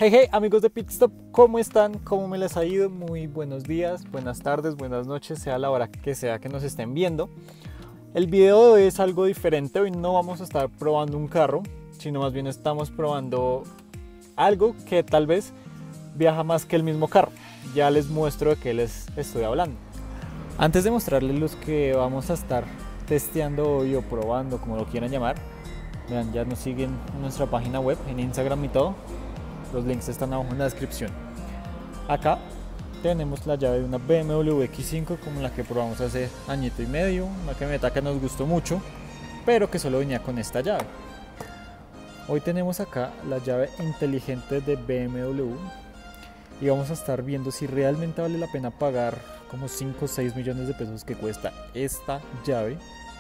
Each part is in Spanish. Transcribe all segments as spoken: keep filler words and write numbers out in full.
Hey hey amigos de Pitstop, ¿cómo están? ¿Cómo me les ha ido? Muy buenos días, buenas tardes, buenas noches, sea la hora que sea que nos estén viendo. El video de hoy es algo diferente, hoy no vamos a estar probando un carro, sino más bien estamos probando algo que tal vez viaja más que el mismo carro. Ya les muestro de qué les estoy hablando. Antes de mostrarles los que vamos a estar testeando hoy o probando, como lo quieran llamar, vean, ya nos siguen en nuestra página web, en Instagram y todo. Los links están abajo en la descripción. Acá tenemos la llave de una B M W X cinco como la que probamos hace añito y medio, una camioneta que nos gustó mucho, pero que solo venía con esta llave. Hoy tenemos acá la llave inteligente de B M W y vamos a estar viendo si realmente vale la pena pagar como cinco o seis millones de pesos que cuesta esta llave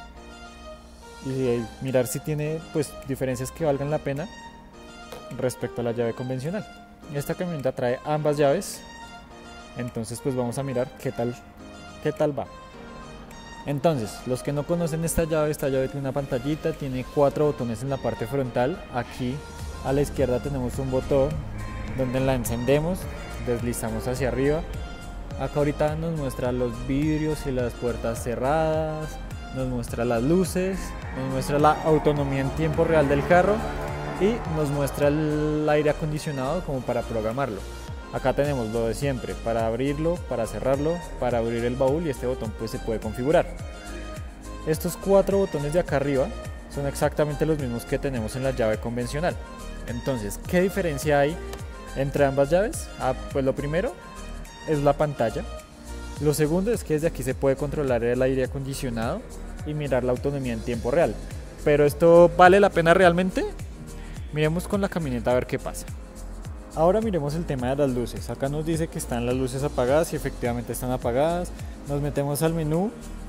y mirar si tiene pues diferencias que valgan la pena respecto a la llave convencional. Esta camioneta trae ambas llaves, entonces pues vamos a mirar qué tal qué tal va. Entonces, los que no conocen esta llave, esta llave tiene una pantallita, tiene cuatro botones en la parte frontal. Aquí a la izquierda tenemos un botón donde la encendemos, deslizamos hacia arriba. Acá ahorita nos muestra los vidrios y las puertas cerradas, nos muestra las luces, nos muestra la autonomía en tiempo real del carro y nos muestra el aire acondicionado como para programarlo. Acá tenemos lo de siempre, para abrirlo, para cerrarlo, para abrir el baúl, y este botón pues se puede configurar. Estos cuatro botones de acá arriba son exactamente los mismos que tenemos en la llave convencional. Entonces, ¿qué diferencia hay entre ambas llaves? Ah, pues lo primero es la pantalla. Lo segundo es que desde aquí se puede controlar el aire acondicionado y mirar la autonomía en tiempo real. Pero ¿esto vale la pena realmente? Miremos con la camioneta a ver qué pasa. Ahora miremos el tema de las luces. Acá nos dice que están las luces apagadas y efectivamente están apagadas. Nos metemos al menú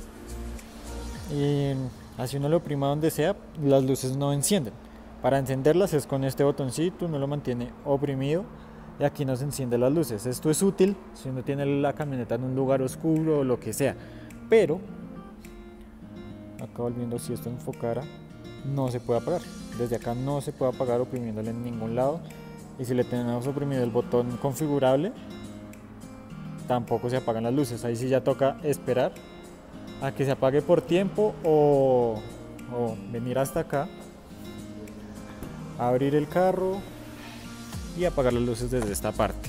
y así uno lo oprima donde sea, las luces no encienden. Para encenderlas es con este botoncito, uno lo mantiene oprimido y aquí nos enciende las luces. Esto es útil si uno tiene la camioneta en un lugar oscuro o lo que sea. Pero, acá volviendo, si esto enfocara, no se puede apagar. Desde acá no se puede apagar oprimiéndole en ningún lado. Y si le tenemos oprimido el botón configurable, tampoco se apagan las luces. Ahí sí ya toca esperar a que se apague por tiempo o, o venir hasta acá, abrir el carro y apagar las luces desde esta parte.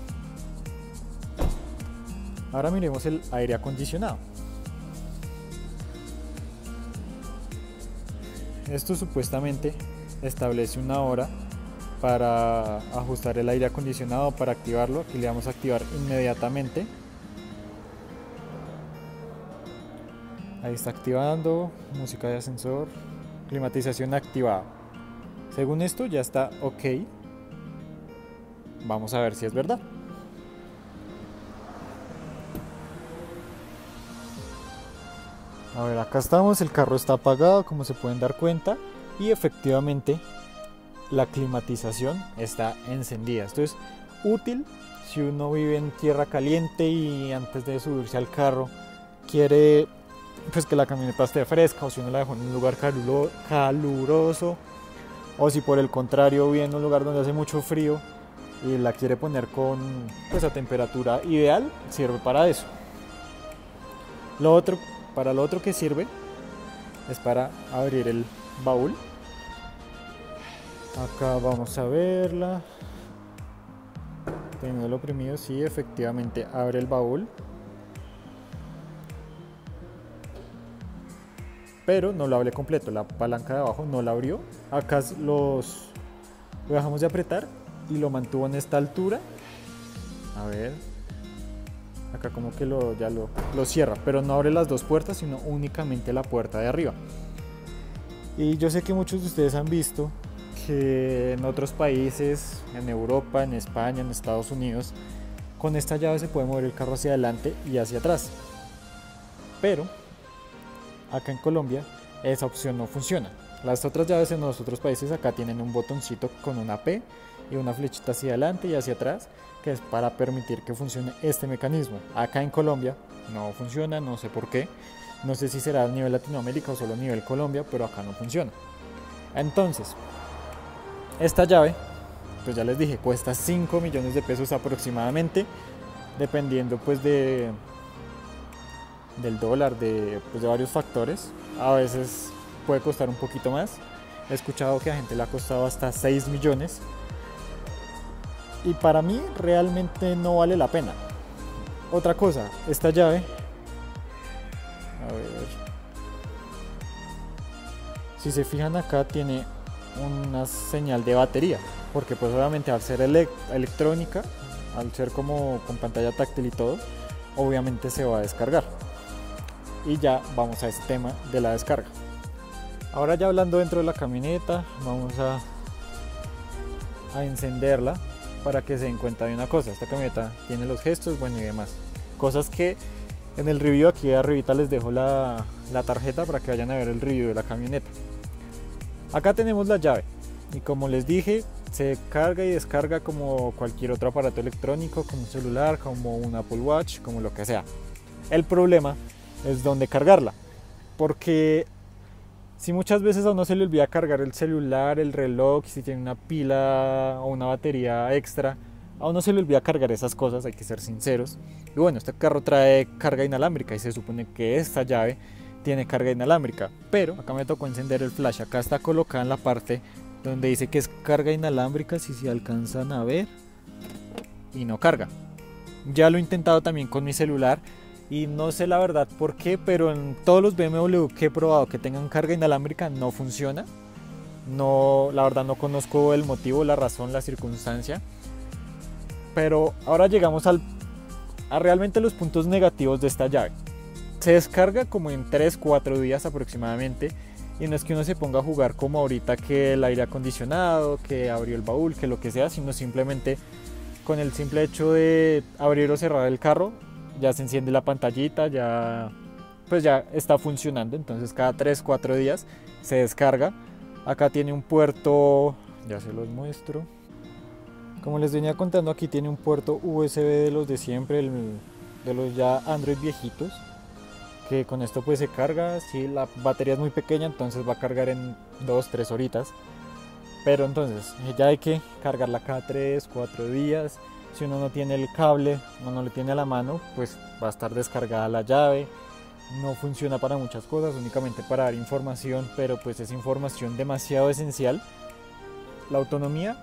Ahora miremos el aire acondicionado. Esto supuestamente establece una hora para ajustar el aire acondicionado, para activarlo. Aquí le vamos a activar inmediatamente. Ahí está activando, música de ascensor, climatización activada. Según esto ya está ok. Vamos a ver si es verdad. A ver, acá estamos, el carro está apagado, como se pueden dar cuenta, y efectivamente la climatización está encendida. Esto es útil si uno vive en tierra caliente y antes de subirse al carro quiere pues que la camioneta esté fresca, o si uno la dejó en un lugar caluroso, o si por el contrario vive en un lugar donde hace mucho frío y la quiere poner con pues a temperatura ideal, sirve para eso. Lo otro Para lo otro que sirve es para abrir el baúl. Acá vamos a verla. Teniéndolo oprimido, sí, efectivamente abre el baúl. Pero no lo abre completo, la palanca de abajo no la abrió. Acá los, lo dejamos de apretar y lo mantuvo en esta altura. A ver. Acá como que lo, ya lo, lo cierra, pero no abre las dos puertas, sino únicamente la puerta de arriba. Y yo sé que muchos de ustedes han visto que en otros países, en Europa, en España, en Estados Unidos, con esta llave se puede mover el carro hacia adelante y hacia atrás. Pero acá en Colombia esa opción no funciona. Las otras llaves en los otros países acá tienen un botoncito con una P y una flechita hacia adelante y hacia atrás, que es para permitir que funcione este mecanismo. Acá en Colombia no funciona, no sé por qué. No sé si será a nivel Latinoamérica o solo a nivel Colombia, pero acá no funciona. Entonces, esta llave pues ya les dije, cuesta cinco millones de pesos aproximadamente, dependiendo pues de del dólar, de, pues de varios factores. A veces puede costar un poquito más. He escuchado que a gente le ha costado hasta seis millones. Y para mí realmente no vale la pena. Otra cosa, esta llave, a ver, si se fijan acá tiene una señal de batería, porque pues obviamente al ser elect electrónica, al ser como con pantalla táctil y todo, obviamente se va a descargar. Y ya vamos a este tema de la descarga. Ahora ya hablando dentro de la camioneta, vamos a, a encenderla para que se den cuenta de una cosa. Esta camioneta tiene los gestos, bueno, y demás. Cosas que en el review aquí arribita les dejo la, la tarjeta para que vayan a ver el review de la camioneta. Acá tenemos la llave y como les dije, se carga y descarga como cualquier otro aparato electrónico, como un celular, como un Apple Watch, como lo que sea. El problema es dónde cargarla, porque si muchas veces a uno se le olvida cargar el celular, el reloj, si tiene una pila o una batería extra, a uno se le olvida cargar esas cosas, hay que ser sinceros. Y bueno, este carro trae carga inalámbrica y se supone que esta llave tiene carga inalámbrica, pero acá me tocó encender el flash. Acá está colocada en la parte donde dice que es carga inalámbrica, si se alcanzan a ver, y no carga. Ya lo he intentado también con mi celular y no sé la verdad por qué, pero en todos los B M W que he probado que tengan carga inalámbrica no funciona. No, la verdad no conozco el motivo, la razón, la circunstancia. Pero ahora llegamos al, a realmente los puntos negativos de esta llave. Se descarga como en tres cuatro días aproximadamente. Y no es que uno se ponga a jugar como ahorita que el aire acondicionado, que abrió el baúl, que lo que sea, sino simplemente con el simple hecho de abrir o cerrar el carro, ya se enciende la pantallita, ya pues ya está funcionando. Entonces cada tres cuatro días se descarga. Acá tiene un puerto, ya se los muestro. Como les venía contando, aquí tiene un puerto U S B de los de siempre, el, de los ya Android viejitos, que con esto pues se carga. Si la batería es muy pequeña, entonces va a cargar en dos tres horitas, pero entonces ya hay que cargarla cada tres cuatro días. Si uno no tiene el cable, uno no lo tiene a la mano, pues va a estar descargada la llave. No funciona para muchas cosas, únicamente para dar información, pero pues es información demasiado esencial. La autonomía,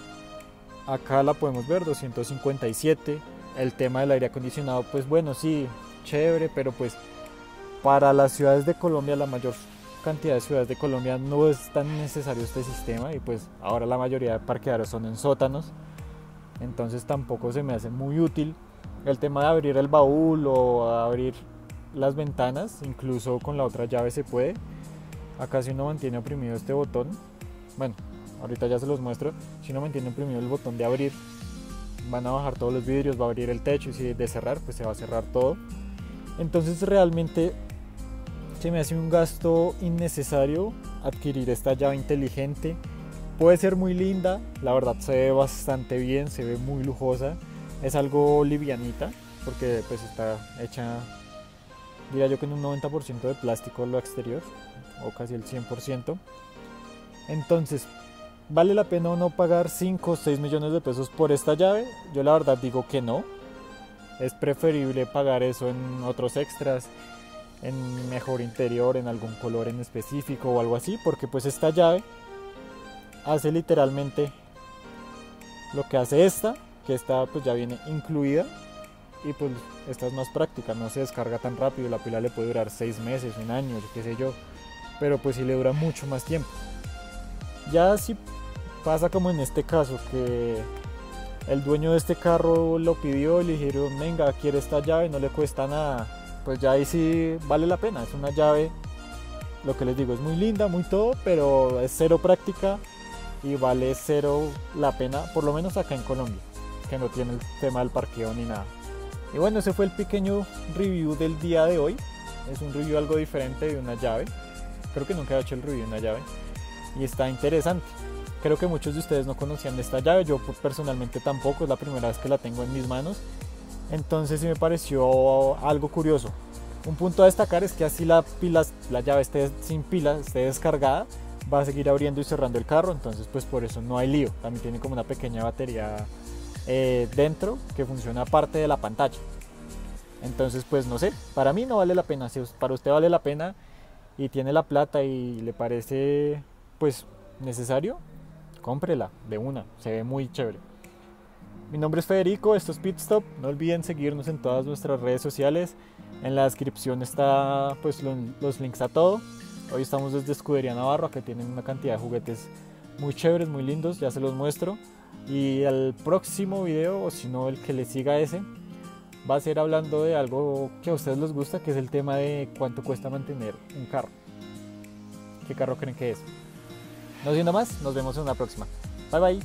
acá la podemos ver, doscientos cincuenta y siete. El tema del aire acondicionado, pues bueno, sí, chévere, pero pues para las ciudades de Colombia, la mayor cantidad de ciudades de Colombia, no es tan necesario este sistema, y pues ahora la mayoría de parqueaderos son en sótanos, entonces tampoco se me hace muy útil. El tema de abrir el baúl o abrir las ventanas, incluso con la otra llave se puede. Acá si uno mantiene oprimido este botón, bueno, ahorita ya se los muestro, si uno mantiene oprimido el botón de abrir, van a bajar todos los vidrios, va a abrir el techo, y si de cerrar, pues se va a cerrar todo. Entonces realmente se me hace un gasto innecesario adquirir esta llave inteligente. Puede ser muy linda, la verdad se ve bastante bien, se ve muy lujosa, es algo livianita porque pues está hecha, diría yo que en un noventa por ciento de plástico lo exterior, o casi el cien por ciento. Entonces, ¿vale la pena o no pagar cinco o seis millones de pesos por esta llave? Yo la verdad digo que no. Es preferible pagar eso en otros extras, en mejor interior, en algún color en específico o algo así, porque pues esta llave hace literalmente lo que hace esta, que esta pues ya viene incluida, y pues esta es más práctica, no se descarga tan rápido, la pila le puede durar seis meses, un año, qué sé yo, pero pues sí le dura mucho más tiempo. Ya si pasa como en este caso, que el dueño de este carro lo pidió y le dijeron, venga, quiere esta llave, no le cuesta nada, pues ya ahí sí vale la pena. Es una llave, lo que les digo, es muy linda, muy todo, pero es cero práctica y vale cero la pena, por lo menos acá en Colombia, que no tiene el tema del parqueo ni nada. Y bueno, ese fue el pequeño review del día de hoy. Es un review algo diferente de una llave, creo que nunca he hecho el review de una llave y está interesante. Creo que muchos de ustedes no conocían de esta llave, yo personalmente tampoco, es la primera vez que la tengo en mis manos. Entonces sí me pareció algo curioso. Un punto a destacar es que así la, pila, la llave esté sin pila, esté descargada, va a seguir abriendo y cerrando el carro, entonces pues por eso no hay lío. También tiene como una pequeña batería eh, dentro que funciona aparte de la pantalla. Entonces pues no sé, para mí no vale la pena. Si para usted vale la pena y tiene la plata y le parece pues necesario, cómprela de una, se ve muy chévere. Mi nombre es Federico, esto es Pit Stop. No olviden seguirnos en todas nuestras redes sociales. En la descripción está pues lo, los links a todo. Hoy estamos desde Escudería Navarro, que tienen una cantidad de juguetes muy chéveres, muy lindos, ya se los muestro. Y el próximo video, o si no el que le siga a ese, va a ser hablando de algo que a ustedes les gusta, que es el tema de cuánto cuesta mantener un carro. ¿Qué carro creen que es? No siendo más, nos vemos en la próxima. Bye bye.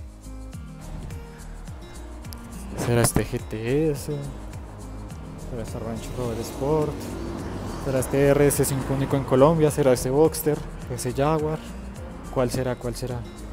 ¿Será este G T S? ¿Será este Range Rover Sport? ¿Será este R S cinco único en Colombia? ¿Será este Boxster? ¿Ese Jaguar? ¿Cuál será? ¿Cuál será?